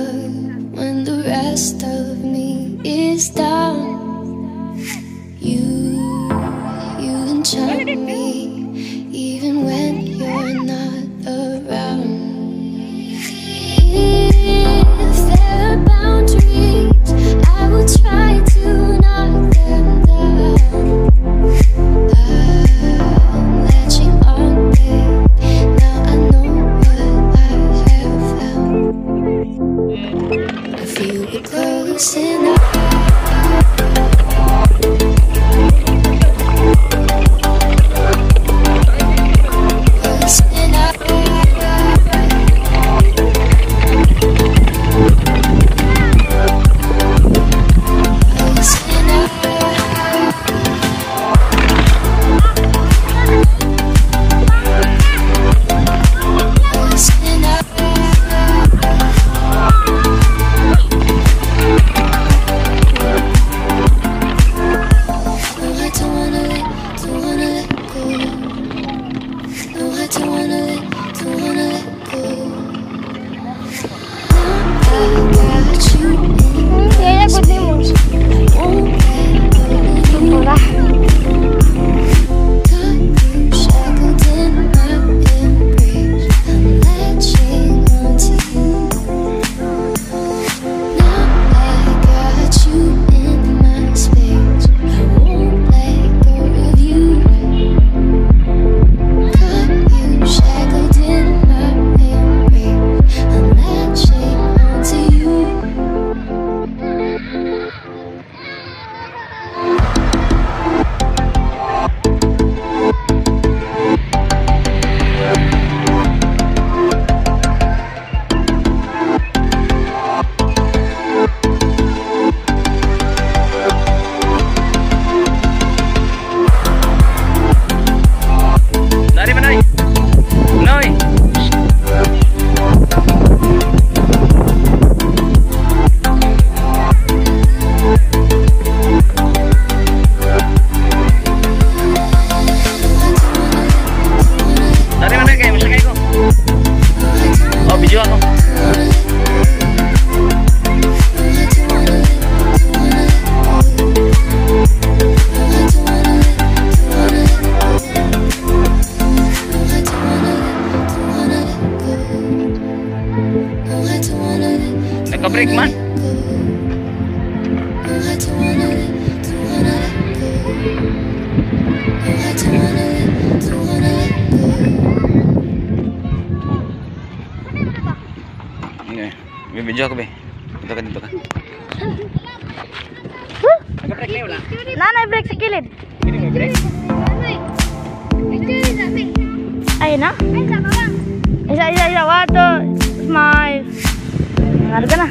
when the rest of me is down. You enchant me even when you're not around. If there are boundaries, I will try to knock them down. I'm latching on, babe. Now I know what I have found. I feel it close enough. Naka-break man. Okay, may video ako be. Dito ka. Naka-break na wala? Nanay, break sa kilid. Hindi mo break? Ayun na? Isa. Wato. Smile. Ngarap ka na.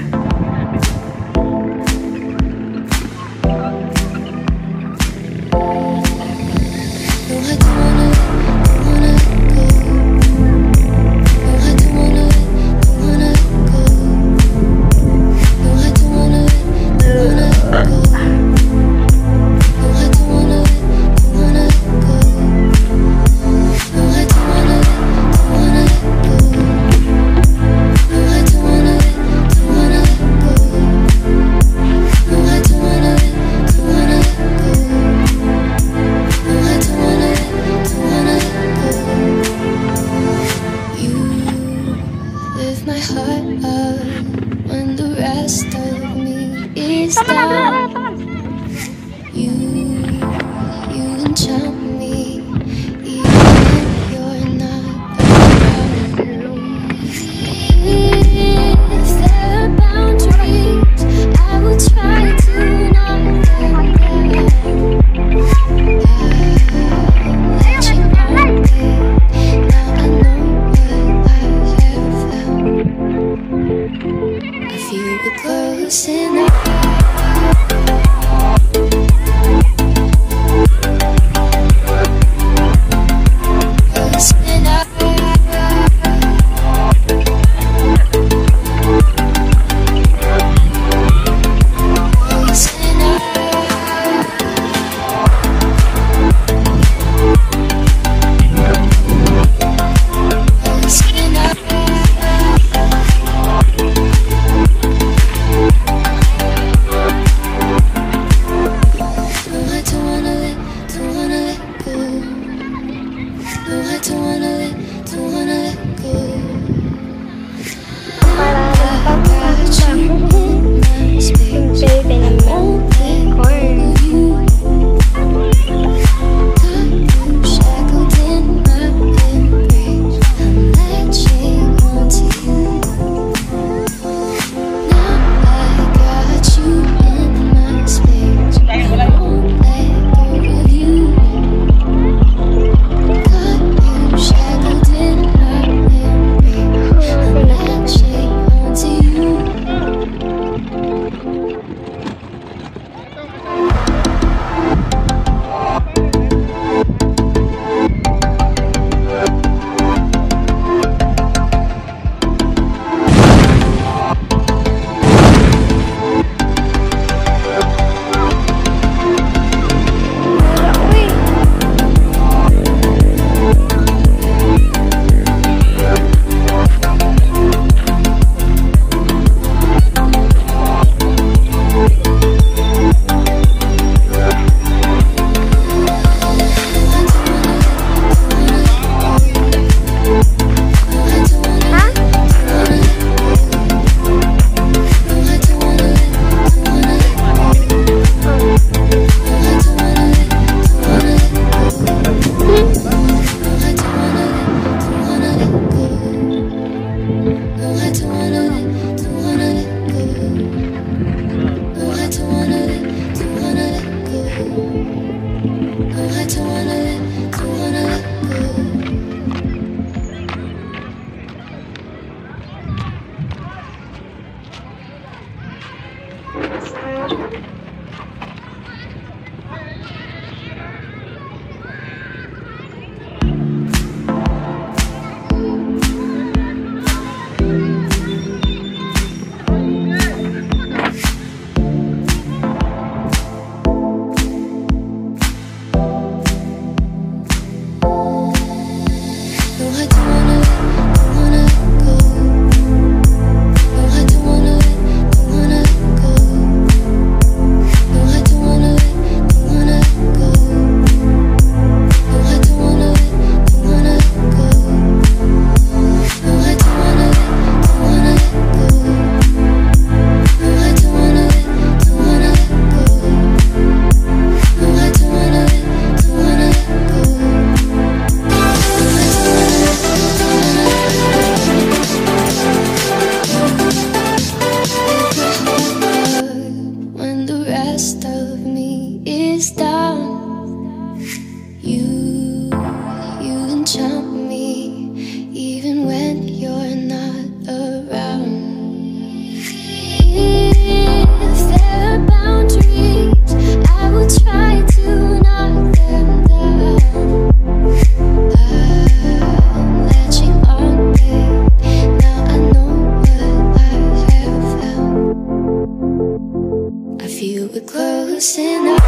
loosen up.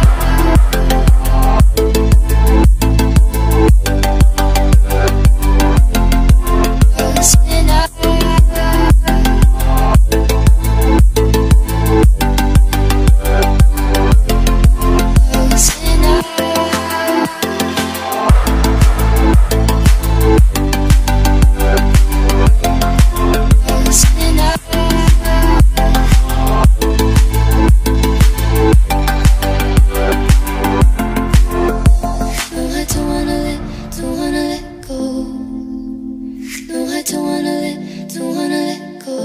Loosen up. Loosen up. Loosen up. No, I don't wanna let go. No, I don't wanna let go.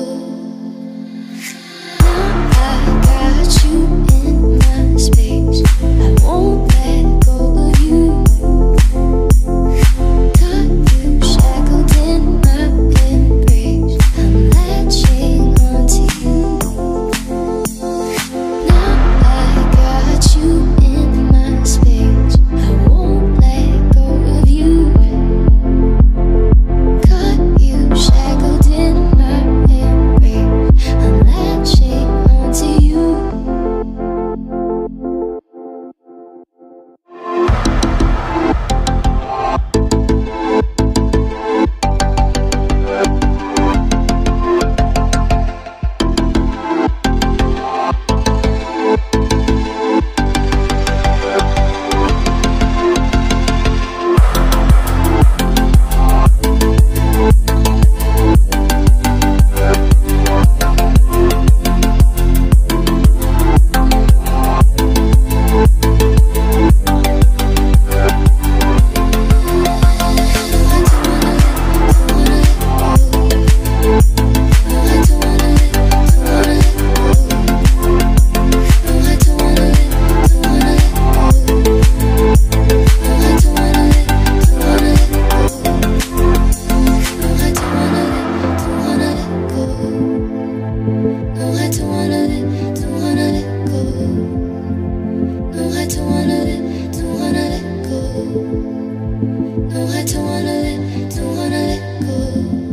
Now I got you in my space. I won't let go of you. Got you shackled in my embrace. I'm latching onto you. Now I got you in my space. I won't let go of you. Got you shackled in my embrace. I'm latching onto you. No, I don't wanna let go.